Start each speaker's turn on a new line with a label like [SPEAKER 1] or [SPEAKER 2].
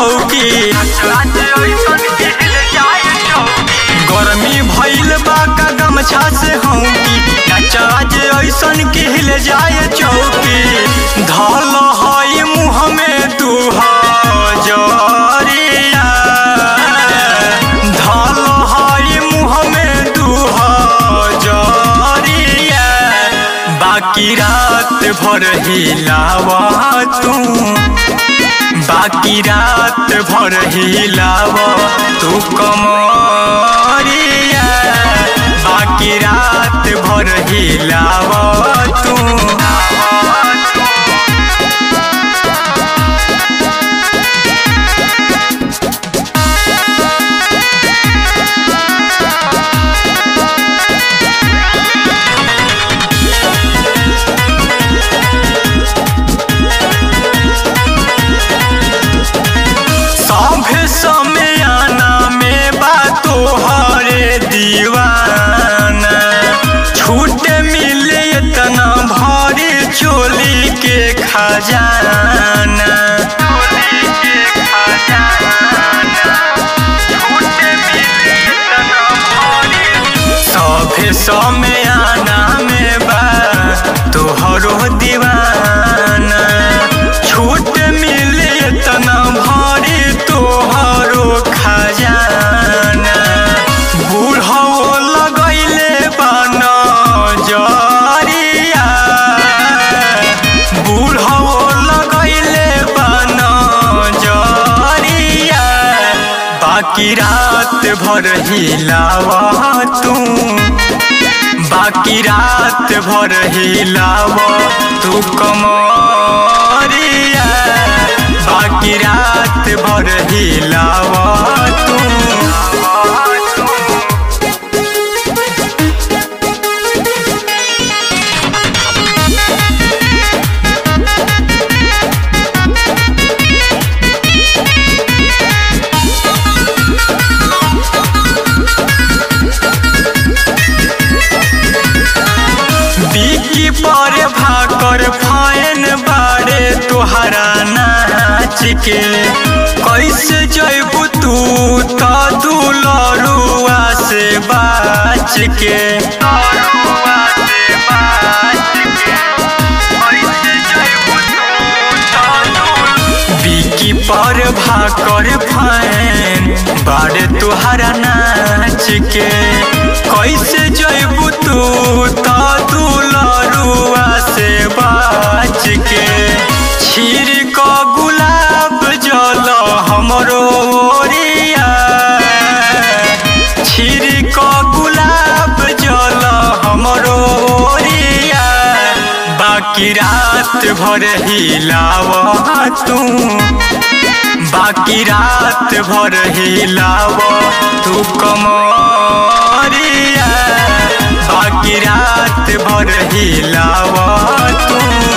[SPEAKER 1] चौकी। गर्मी भइल बा का गमछा से हौकी, नचाज ऐसन के हिल जाए चौकी। धल हई मुँह में तू हजरिया, धल हई मुँह में तू हजरिया। बाकी रात भर हिलावा तू, बाकी रात भर हिलावा तू कमरिया, बाकी रात भर हिलावा तू। समयाना में बातो हरे दीवाना, छूट मिले इतना भारी चोली के खजाना। सभे समयाना में बा तोहरो दीवाना, छूट मिले इतना भारी तोहरो खजाना। बूढ़ो लगैले बन जरिया, बूढ़ो लगैले बन जरिया। बाकी रात भर हिलावा तू, बाकी रात भर हिलावा तू कमरिया, बाकी रात भर हिलावा तू। बिकी पर भाकर फाइन बाड़े तोहरा नाच के। कैसे जैबू तू तो दुलरुआ से बाच के। बिकी पर भाकर फाइन बाड़े तोहरा नाच के। कैसे जैबू तू तो दुलरुआ से बाच के। छीर को गुलाब जल हमरो ओरिया, छीर को गुलाब जल हमरो ओरिया। बाकी रात भर हिलावा तू, बाकी रात भर हिलावा तू कमरिया, बाकी रात भर हिलावा तू।